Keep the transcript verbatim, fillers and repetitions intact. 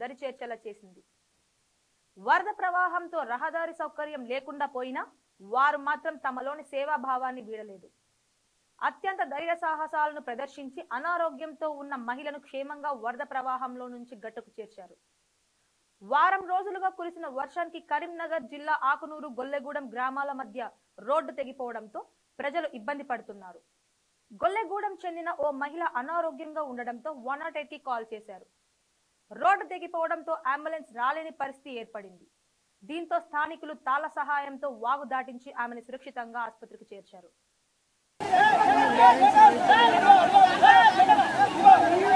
దరిచేర్చేలా చేసింది. వరద ప్రవాహంతో రహదారి సౌకర్యం లేకుండా పోయినా వారు మాత్రం తమలోని సేవాభావాన్ని వీడలేదు. అత్యంత ధైర్య సాహసాలను ప్రదర్శించి అనారోగ్యంతో ఉన్న మహిళను క్షేమంగా వరద ప్రవాహంలో నుంచి గట్టుకు చేర్చారు. వారం రోజులుగా కురిసిన వర్షానికి కరీంనగర్ జిల్లా ఆకునూరు గొల్లెగూడెం గ్రామాల మధ్య రోడ్డు తెగిపోవడంతో ప్రజలు ఇబ్బంది పడుతున్నారు. గొల్లెగూడెం చెందిన ఓ మహిళ అనారోగ్యంగా ఉండడంతో వన్ నాట్ ఎయిట్ కి కాల్ చేశారు. రోడ్డు తెగిపోవడంతో అంబులెన్స్ రాలేని పరిస్థితి ఏర్పడింది. దీంతో స్థానికులు తాళ సహాయంతో వాగు దాటించి ఆమెను సురక్షితంగా ఆసుపత్రికి చేర్చారు.